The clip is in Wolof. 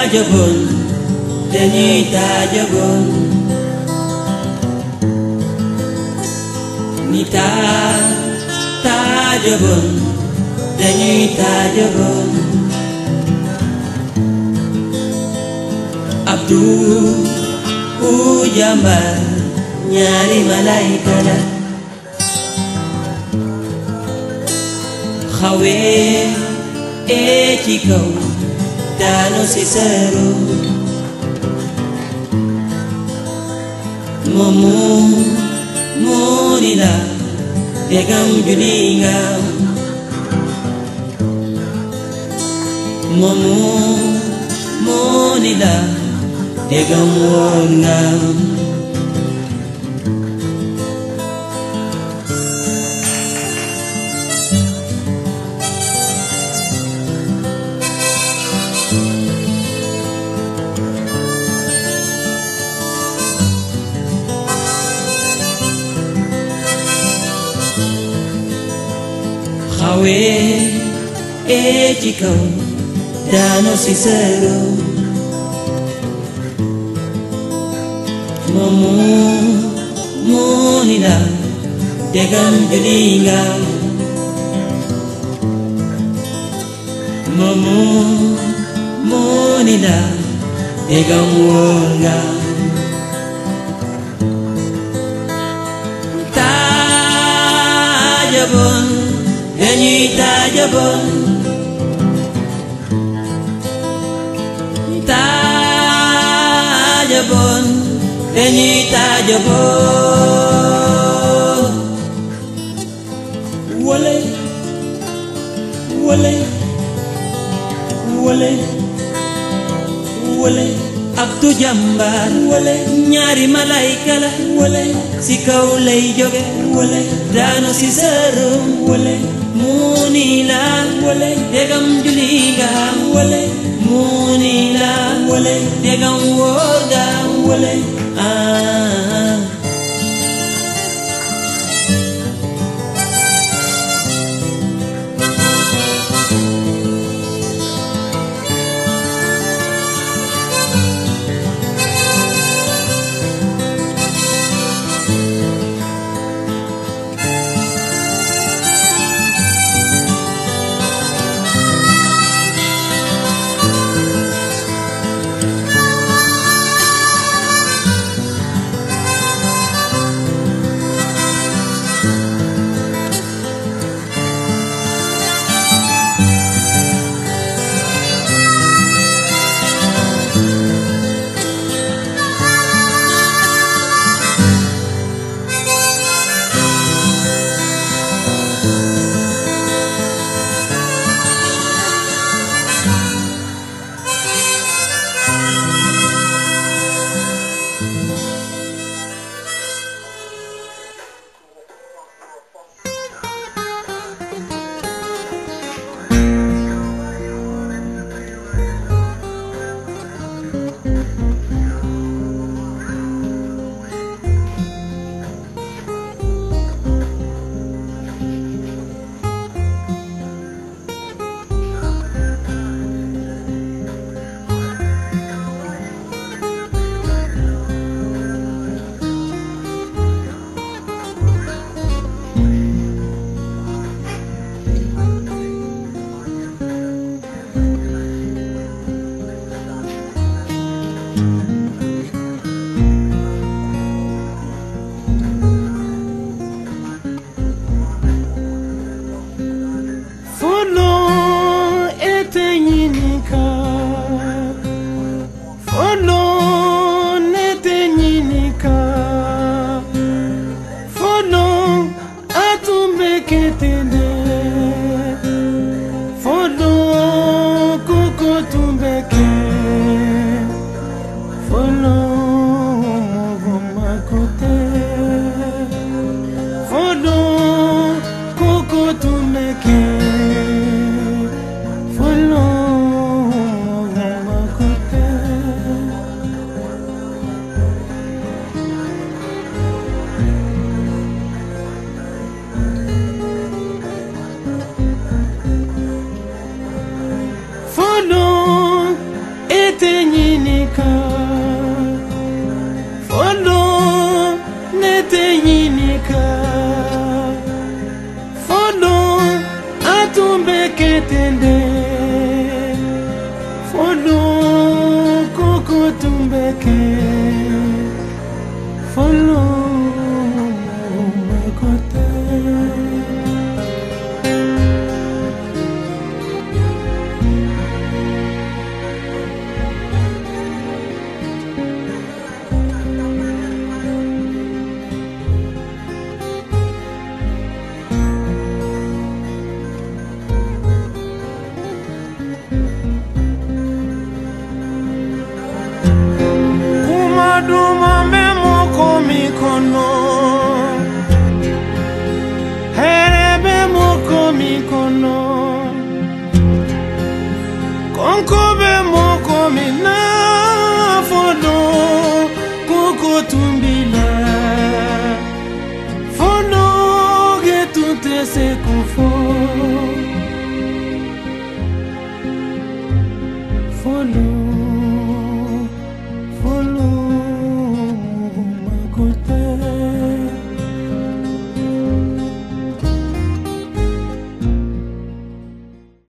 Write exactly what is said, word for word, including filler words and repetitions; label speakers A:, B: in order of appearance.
A: taajaboon dañuy taajaboon ni taa taajaboon dañuy taajaboon Abdu u jàmbaar ñaari malayka la xawee ee ci kaw daanu si seeru moomu moo ni la degam juli nga moomu moo ni la degam woon nga xawee ee ci kaw daanu si seeru moomu moo ni la degam juli nga moomu moo ni la degam woon nga taajaboon dañuy taajaboon taajaboon dañuy taajaboon wole wole wole wole Abdu jàmbaar wole ñaari malayka la wole si kaw lay jóge wole daanu si seerum wole muuni la wole degam juli nga wole muuni la wole degam wóor nga wole ah
B: tumbeke follow makote Duma memo komikono Herebe mo komikono Konkobe mo komina Fodo Koko tumbila Fodo Getute se kufo